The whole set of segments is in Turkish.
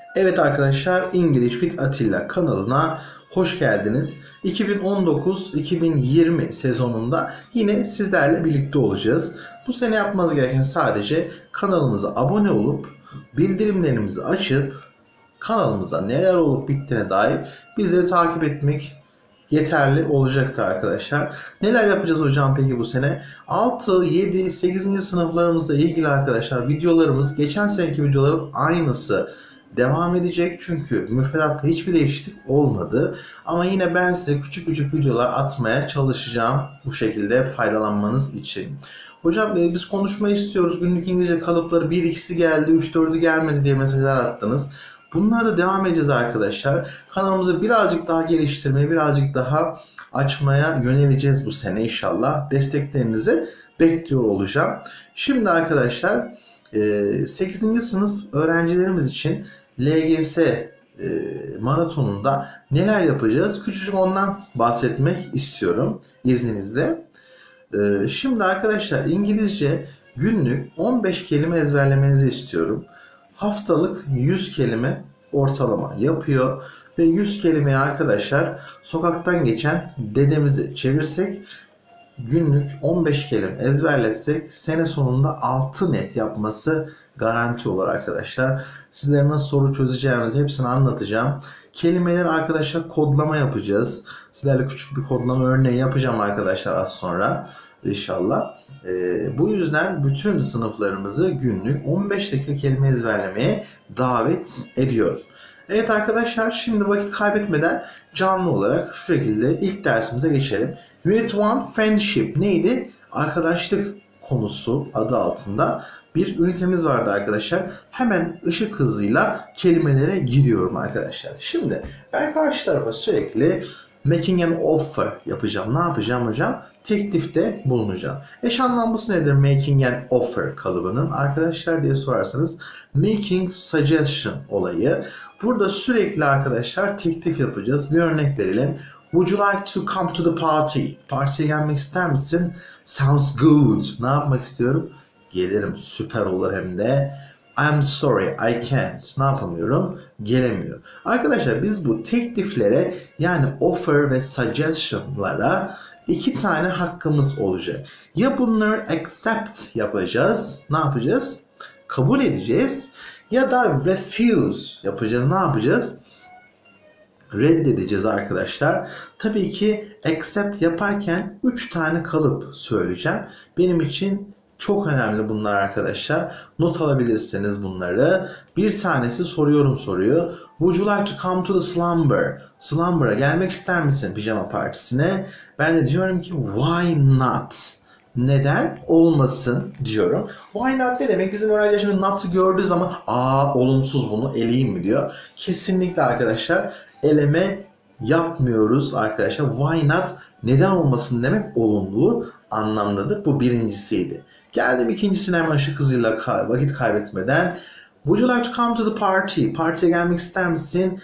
Evet arkadaşlar, English with Atilla kanalına hoş geldiniz. 2019-2020 sezonunda yine sizlerle birlikte olacağız. Bu sene yapmanız gereken sadece kanalımıza abone olup bildirimlerimizi açıp kanalımıza neler olup bittiğine dair bizleri takip etmek yeterli olacaktır arkadaşlar. Neler yapacağız hocam peki bu sene? 6, 7, 8. sınıflarımızla ilgili arkadaşlar videolarımız geçen seneki videoların aynısı devam edecek. Çünkü müfredatta hiçbir değişiklik olmadı. Ama yine ben size küçük küçük videolar atmaya çalışacağım bu şekilde faydalanmanız için. Hocam biz konuşmayı istiyoruz. Günlük İngilizce kalıpları 1-2'si geldi, 3-4'ü gelmedi diye mesajlar attınız. Bunlara da devam edeceğiz arkadaşlar. Kanalımızı birazcık daha geliştirmeye, birazcık daha açmaya yöneleceğiz bu sene inşallah. Desteklerinizi bekliyor olacağım. Şimdi arkadaşlar 8. sınıf öğrencilerimiz için LGS maratonunda neler yapacağız? Küçücük ondan bahsetmek istiyorum izninizle. Şimdi arkadaşlar İngilizce günlük 15 kelime ezberlemenizi istiyorum. Haftalık 100 kelime ortalama yapıyor. Ve 100 kelimeyi arkadaşlar sokaktan geçen dedemizi çevirsek, günlük 15 kelime ezberletsek sene sonunda 6 net yapması garanti olur arkadaşlar. Sizlere nasıl soru çözeceğimizi hepsini anlatacağım. Kelimeleri arkadaşlar kodlama yapacağız. Sizlerle küçük bir kodlama örneği yapacağım arkadaşlar az sonra inşallah. Bu yüzden bütün sınıflarımızı günlük 15 dakika kelime ezberlemeye davet ediyoruz. Evet arkadaşlar, şimdi vakit kaybetmeden canlı olarak şu şekilde ilk dersimize geçelim. Unit 1 Friendship neydi? Arkadaşlık konusu adı altında bir ünitemiz vardı arkadaşlar. Hemen ışık hızıyla kelimelere giriyorum arkadaşlar. Şimdi ben karşı tarafa sürekli making an offer yapacağım. Ne yapacağım hocam? Teklifte bulunacağım. Eş anlamlısı nedir making an offer kalıbının arkadaşlar diye sorarsanız, making suggestion olayı. Burada sürekli arkadaşlar teklif yapacağız. Bir örnek verelim. Would you like to come to the party? Partiye gelmek ister misin? Sounds good. Ne yapmak istiyorum? Gelirim. Süper olur hem de. I'm sorry, I can't. Ne yapamıyorum? Gelemiyorum. Arkadaşlar biz bu tekliflere, yani offer ve suggestion'lara 2 tane hakkımız olacak. Ya bunları accept yapacağız. Ne yapacağız? Kabul edeceğiz. Ya da refuse yapacağız. Ne yapacağız? Reddedeceğiz arkadaşlar. Tabii ki accept yaparken 3 tane kalıp söyleyeceğim. Benim için çok önemli bunlar arkadaşlar. Not alabilirsiniz bunları. Bir tanesi soruyorum soruyu. Would you like to come to the slumber? Slumber'a gelmek ister misin pijama partisine? Ben de diyorum ki why not? Neden olmasın diyorum. Why not ne demek? Bizim öğrenciler şimdi not'ı gördüğü zaman olumsuz, bunu eleyeyim mi diyor. Kesinlikle arkadaşlar eleme yapmıyoruz arkadaşlar. Why not? Neden olmasın demek olumlu anlamdadır. Bu birincisiydi. Geldim ikincisine hemen ışık hızıyla vakit kaybetmeden. Would you like to come to the party? Partiye gelmek ister misin?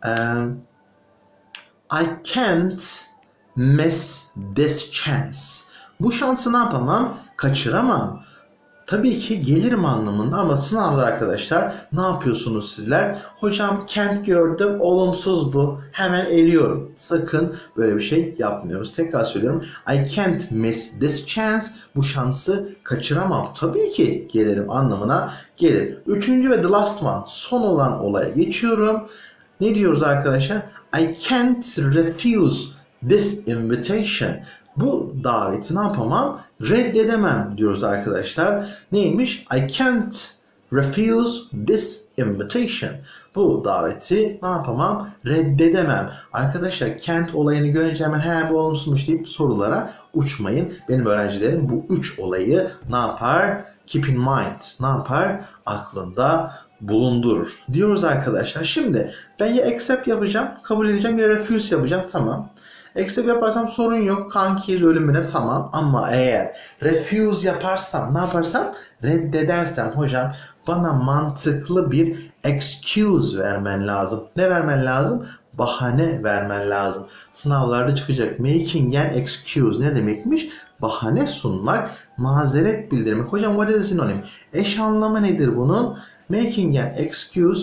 I can't miss this chance. Bu şansı ne yapamam? Kaçıramam. Tabii ki gelirim anlamında, ama sınavda arkadaşlar ne yapıyorsunuz sizler? Hocam can't gördüm, olumsuz bu. Hemen eliyorum. Sakın böyle bir şey yapmıyoruz. Tekrar söylüyorum. I can't miss this chance. Bu şansı kaçıramam. Tabii ki gelirim anlamına gelir. Üçüncü ve the last one, son olan olaya geçiyorum. Ne diyoruz arkadaşlar? I can't refuse this invitation. Bu daveti ne yapamam? Reddedemem diyoruz arkadaşlar. Neymiş? I can't refuse this invitation. Bu daveti ne yapamam? Reddedemem. Arkadaşlar can't olayını görünce hemen bu olumsuzmuş deyip sorulara uçmayın. Benim öğrencilerim bu 3 olayı ne yapar? Keep in mind. Ne yapar? Aklında bulundurur diyoruz arkadaşlar. Şimdi ben ya accept yapacağım, kabul edeceğim, ya refuse yapacağım. Tamam. Accept yaparsam sorun yok. Kankiyiz ölümüne, tamam. Ama eğer refuse yaparsam, ne yaparsam? Reddedersem hocam bana mantıklı bir excuse vermen lazım. Ne vermen lazım? Bahane vermen lazım. Sınavlarda çıkacak. Making an excuse ne demekmiş? Bahane sunmak, mazeret bildirmek. Hocam what is a synonym? Eş anlamı nedir bunun? Making an excuse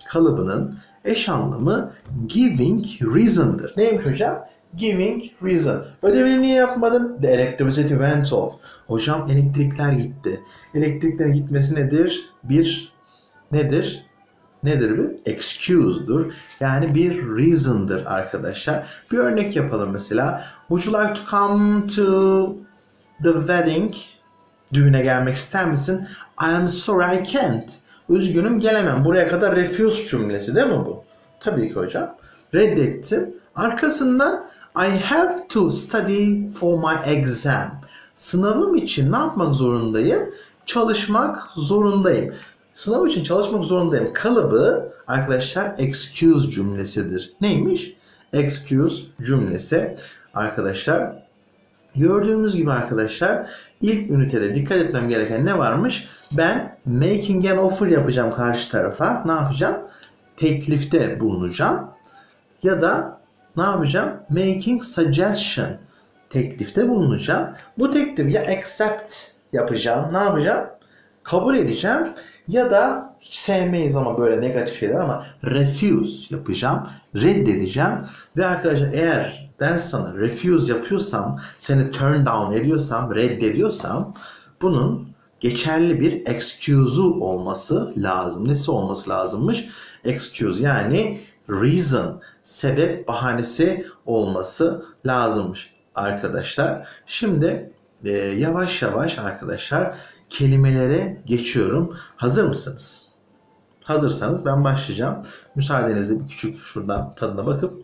kalıbının eş anlamı giving reason'dır. Neymiş hocam? Giving reason. Ödevini niye yapmadın? The electricity went off. Hocam elektrikler gitti. Elektriklerin gitmesi nedir? Nedir? Nedir bir? Excuse'dur. Yani bir reason'dır arkadaşlar. Bir örnek yapalım mesela. Would you like to come to the wedding? Düğüne gelmek ister misin? I am sorry I can't. Üzgünüm gelemem. Buraya kadar refuse cümlesi değil mi bu? Tabii ki hocam. Reddettim. Arkasından I have to study for my exam. Sınavım için ne yapmak zorundayım? Çalışmak zorundayım. Sınav için çalışmak zorundayım. Kalıbı arkadaşlar excuse cümlesidir. Neymiş? Excuse cümlesi arkadaşlar. Gördüğümüz gibi arkadaşlar ilk ünitede dikkat etmem gereken ne varmış? Ben making an offer yapacağım karşı tarafa. Ne yapacağım? Teklifte bulunacağım. Ya da ne yapacağım? Making suggestion. Teklifte bulunacağım. Bu teklifi ya accept yapacağım. Ne yapacağım? Kabul edeceğim. Ya da hiç sevmeyiz ama böyle negatif şeyler ama refuse yapacağım. Reddedeceğim. Ve arkadaşlar eğer ben sana refuse yapıyorsam, seni turn down ediyorsam, reddediyorsam bunun geçerli bir excuse'u olması lazım. Nesi olması lazımmış? Excuse yani reason, sebep, bahanesi olması lazımmış arkadaşlar. Şimdi yavaş yavaş arkadaşlar kelimelere geçiyorum. Hazır mısınız? Hazırsanız ben başlayacağım. Müsaadenizle bir küçük şuradan tadına bakıp.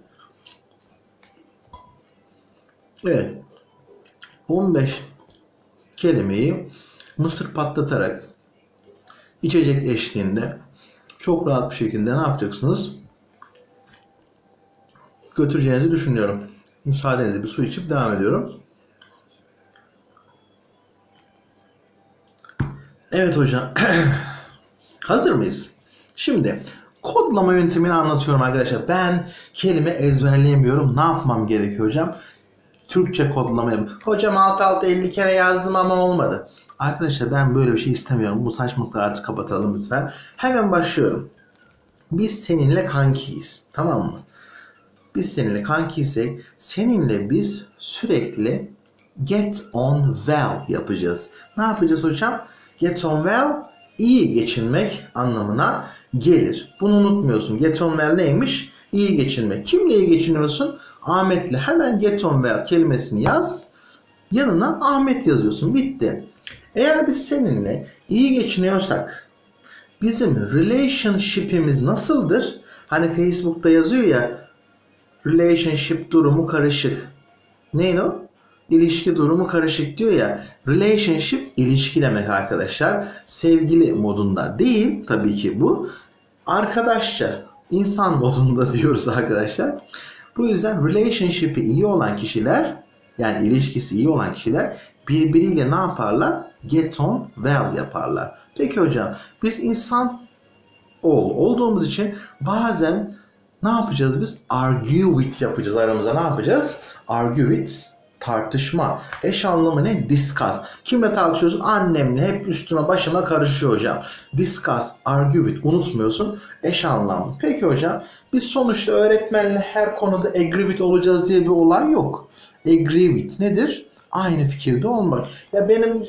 Evet. 15 kelimeyi mısır patlatarak içecek eşliğinde çok rahat bir şekilde ne yapacaksınız? Götüreceğinizi düşünüyorum. Müsaadenizle bir su içip devam ediyorum. Evet hocam. Hazır mıyız? Şimdi kodlama yöntemini anlatıyorum arkadaşlar. Ben kelime ezberleyemiyorum. Ne yapmam gerekiyor hocam? Türkçe kodlama yapıyorum. Hocam alt alta 50 kere yazdım ama olmadı. Arkadaşlar ben böyle bir şey istemiyorum. Bu saçmalıkları artık kapatalım lütfen. Hemen başlıyorum. Biz seninle kankiyiz. Tamam mı? Biz seninle kankiysek seninle biz sürekli get on well yapacağız. Ne yapacağız hocam? Get on well iyi geçinmek anlamına gelir. Bunu unutmuyorsun. Get on well neymiş? İyi geçinmek. Kimle iyi geçiniyorsun? Ahmet'le. Hemen get on well kelimesini yaz. Yanına Ahmet yazıyorsun. Bitti. Eğer biz seninle iyi geçiniyorsak bizim relationship'imiz nasıldır? Hani Facebook'ta yazıyor ya relationship durumu karışık. Neyin o? İlişki durumu karışık diyor ya. Relationship ilişki demek arkadaşlar. Sevgili modunda değil tabii ki bu. Arkadaşça, insan modunda diyoruz arkadaşlar. Bu yüzden relationship'i iyi olan kişiler, yani ilişkisi iyi olan kişiler birbiriyle ne yaparlar? Get on well yaparlar. Peki hocam biz insan olduğumuz için bazen ne yapacağız biz? Argue with yapacağız aramızda. Ne yapacağız? Argue with tartışma. Eş anlamı ne? Discuss. Kimle tartışıyorsun? Annemle. Hep üstüme başıma karışıyor hocam. Discuss, argue with. Unutmuyorsun. Eş anlamlı. Peki hocam biz sonuçta öğretmenle her konuda agree with olacağız diye bir olay yok. Agree with nedir? Aynı fikirde olmak. Ya benim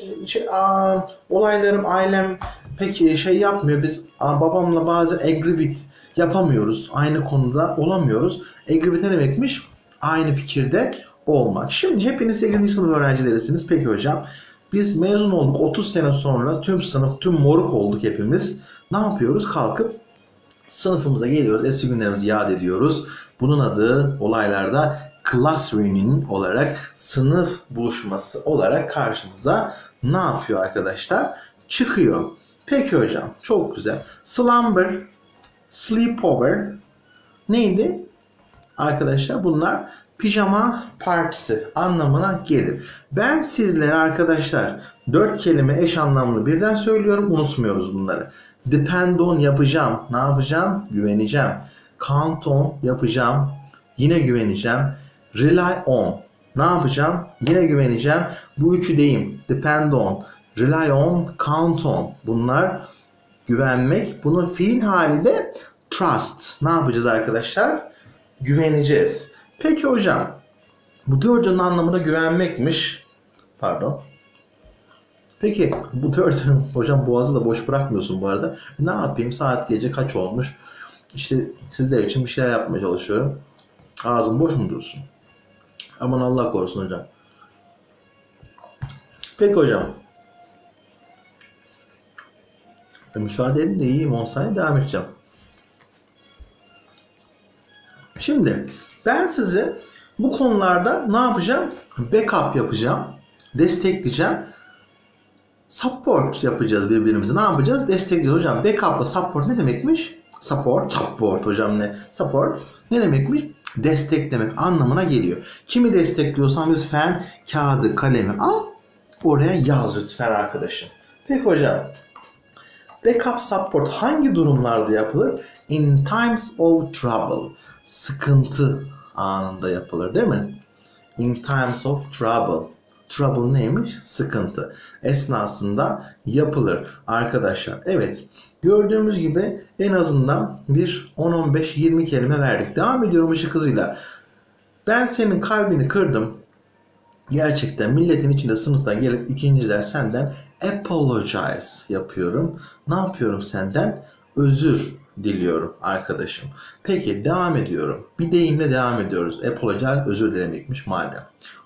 olaylarım ailem pek şey yapmıyor. Biz babamla bazen agree with yapamıyoruz. Aynı konuda olamıyoruz. Agree with ne demekmiş? Aynı fikirde olmak. Şimdi hepiniz 8. sınıf öğrencilerisiniz. Peki hocam biz mezun olduk 30 sene sonra tüm sınıf tüm moruk olduk hepimiz. Ne yapıyoruz? Kalkıp sınıfımıza geliyoruz. Eski günlerimizi yad ediyoruz. Bunun adı olaylarda class reunion olarak sınıf buluşması olarak karşımıza ne yapıyor arkadaşlar? Çıkıyor. Peki hocam çok güzel. Slumber, sleepover neydi? Arkadaşlar bunlar pijama partisi anlamına gelir. Ben sizlere arkadaşlar 4 kelime eş anlamlı birden söylüyorum. Unutmuyoruz bunları. Depend on yapacağım. Ne yapacağım? Güveneceğim. Count on yapacağım. Yine güveneceğim. Rely on. Ne yapacağım? Yine güveneceğim. Bu üçü deyim. Depend on, rely on, count on. Bunlar güvenmek. Bunun fiil hali de trust. Ne yapacağız arkadaşlar? Güveneceğiz. Peki hocam, bu dördünün anlamı da güvenmekmiş. Pardon. Peki bu dördün, hocam boğazı da boş bırakmıyorsun bu arada. Ne yapayım? Saat gece kaç olmuş? İşte sizler için bir şeyler yapmaya çalışıyorum. Ağzım boş mu dursun? Aman Allah korusun hocam. Peki hocam. Müsaade edin de iyiyim, 10 saniye devam edeceğim. Şimdi ben size bu konularda ne yapacağım? Backup yapacağım. Destekleyeceğim. Support yapacağız birbirimizi. Ne yapacağız? Destekleyeceğiz. Hocam backup'la support ne demekmiş? Support hocam ne? Support ne demekmiş? Desteklemek anlamına geliyor. Kimi destekliyorsan lütfen kağıdı, kalemi al. Oraya yaz lütfen arkadaşım. Peki hocam. Backup support hangi durumlarda yapılır? In times of trouble. Sıkıntı anında yapılır değil mi? In times of trouble. Trouble neymiş? Sıkıntı. Esnasında yapılır arkadaşlar. Evet. Gördüğümüz gibi en azından bir 10-15-20 kelime verdik. Devam ediyorum ışık hızıyla. Ben senin kalbini kırdım. Gerçekten milletin içinde sınıftan gelip ikinciler senden apologize yapıyorum. Ne yapıyorum senden? Özür diliyorum arkadaşım. Peki devam ediyorum. Bir deyimle devam ediyoruz. Apologize özür dilemekmiş madem.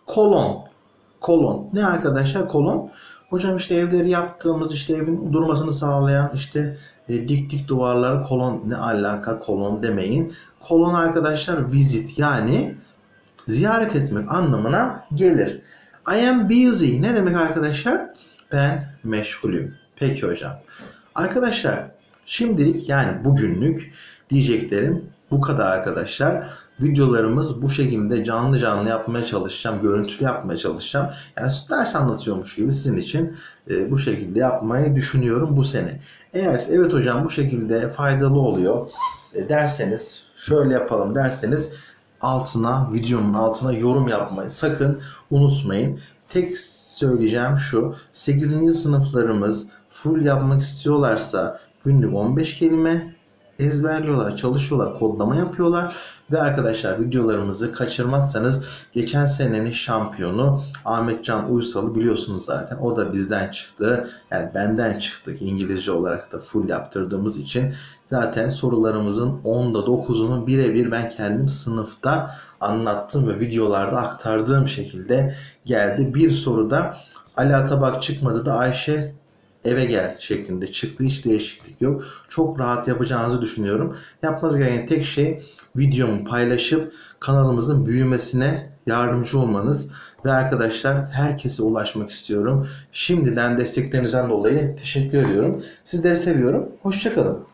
Kolon. Ne arkadaşlar kolon? Hocam işte evleri yaptığımız, işte evin durmasını sağlayan işte dik duvarları kolon, ne alaka kolon demeyin. Kolon arkadaşlar visit, yani ziyaret etmek anlamına gelir. I am busy ne demek arkadaşlar? Ben meşgulüm. Peki hocam. Arkadaşlar şimdilik, yani bugünlük diyeceklerim bu kadar arkadaşlar. Videolarımız bu şekilde canlı yapmaya çalışacağım. Görüntülü yapmaya çalışacağım. Yani ders anlatıyormuş gibi sizin için bu şekilde yapmayı düşünüyorum bu sene. Eğer evet hocam bu şekilde faydalı oluyor derseniz, şöyle yapalım derseniz videonun altına yorum yapmayı sakın unutmayın. Tek söyleyeceğim şu: 8. sınıflarımız full yapmak istiyorlarsa günlük 15 kelime ezberliyorlar, çalışıyorlar, kodlama yapıyorlar. Ve arkadaşlar videolarımızı kaçırmazsanız geçen senenin şampiyonu Ahmetcan Uysal'ı biliyorsunuz zaten. O da bizden çıktı. Yani benden çıktı. İngilizce olarak da full yaptırdığımız için zaten sorularımızın 10'da 9'unu birebir ben kendim sınıfta anlattım ve videolarda aktardığım şekilde geldi. Bir soruda Ali Atabak çıkmadı da Ayşe eve gel şeklinde çıktı. Hiç değişiklik yok. Çok rahat yapacağınızı düşünüyorum. Yapmanız gereken tek şey videomu paylaşıp kanalımızın büyümesine yardımcı olmanız. Ve arkadaşlar herkese ulaşmak istiyorum. Şimdiden desteklerinizden dolayı teşekkür ediyorum. Sizleri seviyorum. Hoşça kalın.